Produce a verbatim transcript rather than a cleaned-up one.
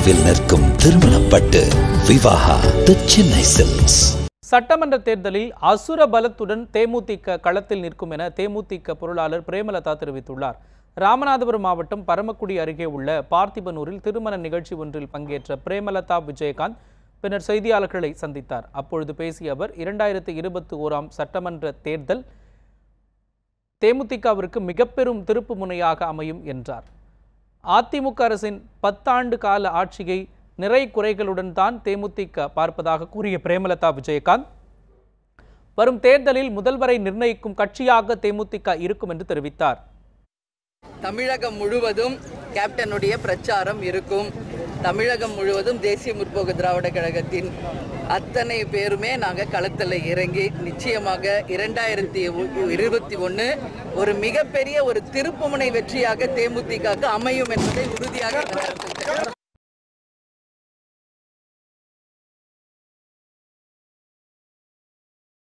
தொலைவில் நிற்கும் திருமணப்பட்டு விவாகா தி சென்னை சில்க்ஸ். சட்டமன்ற தேர்தலில் அசுர பலத்துடன் தேமுதிக களத்தில் நிற்கும் என தேமுதிக பொருளாளர் பிரேமலதா தெரிவித்துள்ளார். ராமநாதபுரம் மாவட்டம் பரமக்குடி அருகே உள்ள பார்த்திபனூரில் திருமண நிகழ்ச்சி ஒன்றில் பங்கேற்ற பிரேமலதா விஜயகாந்த் பின்னர் செய்தியாளர்களை சந்தித்தார். அப்பொழுது பேசிய அவர், இரண்டாயிரத்தி இருபத்தி ஓராம் சட்டமன்ற தேர்தல் தேமுதிகவிற்கு மிக பெரும் திருப்பு முனையாக அமையும் என்றார். அதிமுக அரசின் பத்தாண்டு கால ஆட்சியை நிறை குறைகளுடன் தான் தேமுதிக பார்ப்பதாக கூறிய பிரேமலதா விஜயகாந்த், வரும் தேர்தலில் முதல்வரை நிர்ணயிக்கும் கட்சியாக தேமுதிக இருக்கும் என்று தெரிவித்தார். தமிழகம் முழுவதும் கேப்டனுடைய பிரச்சாரம் இருக்கும். தமிழகம் முழுவதும் தேசிய முற்போக்கு திராவிட கழகத்தின் அத்தனை பேருமே நாங்கள் களத்தில் இறங்கி நிச்சயமாக இரண்டாயிரத்தி இருபத்தி ஒன்று ஒரு மிகப்பெரிய ஒரு திருப்புமுனை வெற்றியாக தேமுதிக அமையும் என்பதை உறுதியாக